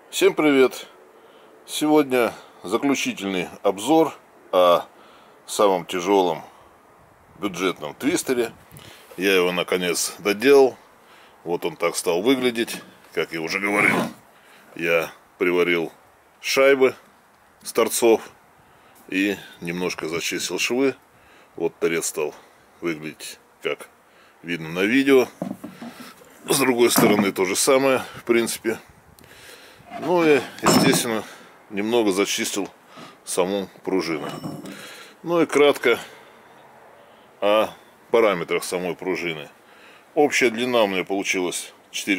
Всем привет! Сегодня заключительный обзор о самом тяжелом бюджетном твистере. Я его наконец доделал. Вот он так стал выглядеть. Как я уже говорил, я приварил шайбы с торцов и немножко зачистил швы. Вот торец стал выглядеть, как видно на видео. С другой стороны то же самое, в принципе. Ну и, естественно, немного зачистил саму пружину. Ну и кратко о параметрах самой пружины. Общая длина у меня получилась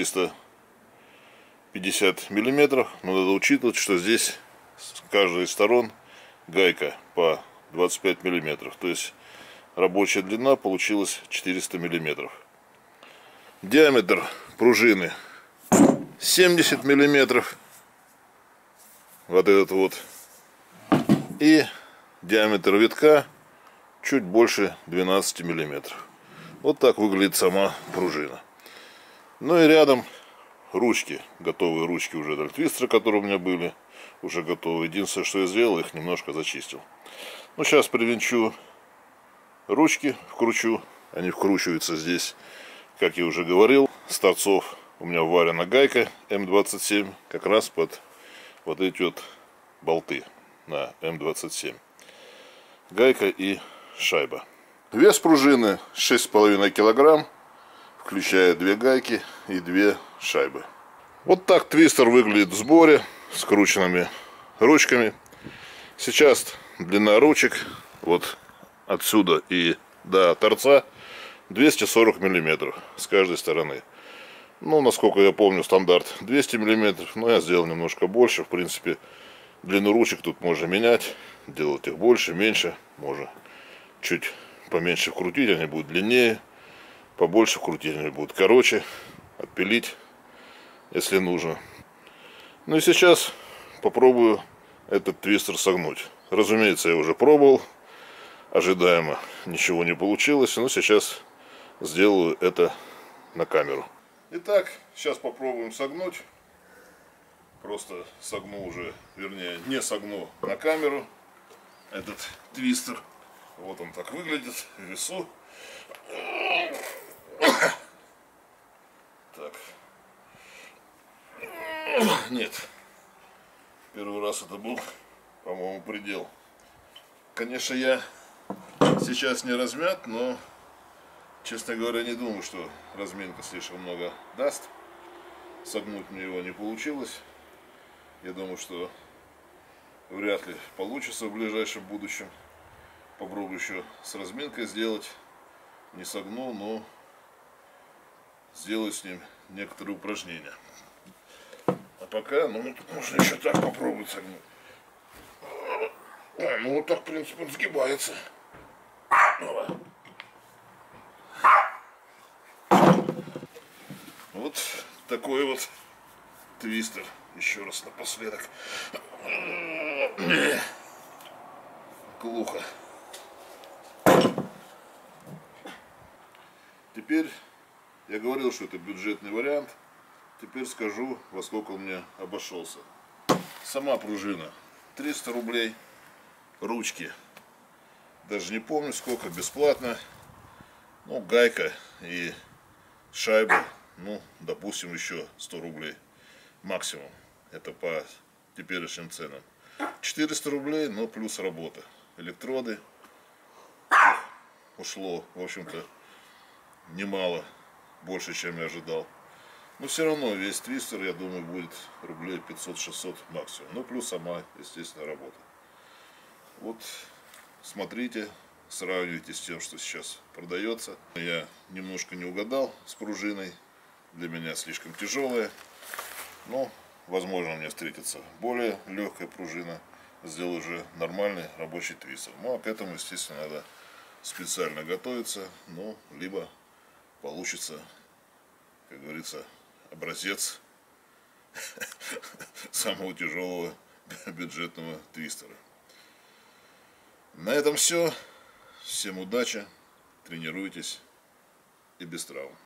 450 миллиметров. Но надо учитывать, что здесь с каждой из сторон гайка по 25 миллиметров. То есть рабочая длина получилась 400 миллиметров. Диаметр пружины 70 миллиметров. Вот этот вот. И диаметр витка чуть больше 12 миллиметров. Вот так выглядит сама пружина. Ну и рядом ручки. Готовые ручки уже для твистера, которые у меня были. Уже готовы. Единственное, что я сделал, их немножко зачистил. Ну, сейчас привинчу ручки, вкручу. Они вкручиваются здесь, как я уже говорил, с торцов у меня вварена гайка М27, как раз под вот эти вот болты на М27. Гайка и шайба. Вес пружины 6,5 килограмм, включая 2 гайки и 2 шайбы. Вот так твистер выглядит в сборе, с скрученными ручками. Сейчас длина ручек вот отсюда и до торца 240 миллиметров с каждой стороны. Ну, насколько я помню, стандарт 200 миллиметров, но я сделал немножко больше. В принципе, длину ручек тут можно менять, делать их больше, меньше. Можно чуть поменьше вкрутить, они будут длиннее, побольше вкрутить, они будут короче, отпилить, если нужно. Ну и сейчас попробую этот твистер согнуть. Разумеется, я уже пробовал, ожидаемо ничего не получилось, но сейчас сделаю это на камеру. Итак, сейчас попробуем согнуть. Просто согну уже, вернее, не согну на камеру этот твистер. Вот он так выглядит в весу. Так. Нет. Первый раз это был, по-моему, предел. Конечно, я сейчас не размят, но, честно говоря, не думаю, что разминка слишком много даст. Согнуть мне его не получилось. Я думаю, что вряд ли получится в ближайшем будущем. Попробую еще с разминкой сделать. Не согну, но сделаю с ним некоторые упражнения. А пока, ну, можно еще так попробовать согнуть. Ну, вот так, в принципе, он сгибается. Вот такой вот твистер. Еще раз напоследок. Глухо. Теперь, я говорил, что это бюджетный вариант. Теперь скажу, во сколько он мне обошелся. Сама пружина 300 рублей. Ручки даже не помню сколько, бесплатно. Ну, гайка и шайба, ну, допустим, еще 100 рублей максимум. Это по теперешним ценам. 400 рублей, но плюс работа. Электроды. Ушло, в общем-то, немало. Больше, чем я ожидал. Но все равно весь твистер, я думаю, будет рублей 500-600 максимум. Ну, плюс сама, естественно, работа. Вот, смотрите, сравнивайте с тем, что сейчас продается. Я немножко не угадал с пружиной. Для меня слишком тяжелая. Но, возможно, мне встретится более легкая пружина. Сделаю уже нормальный рабочий твистер. Ну, а к этому, естественно, надо специально готовиться. Ну, либо получится, как говорится, образец самого тяжелого бюджетного твистера. На этом все. Всем удачи, тренируйтесь и без травм.